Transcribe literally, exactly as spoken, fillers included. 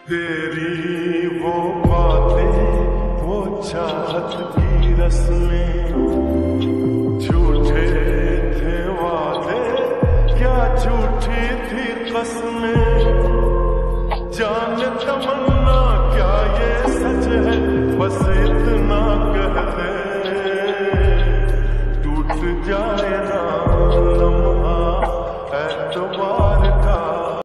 तेरी वो बातें, वो चाहत की रस्में, झूठे थे वादे, क्या झूठी थी कसमें। जाने तमन्ना क्या ये सच है, बस इतना कह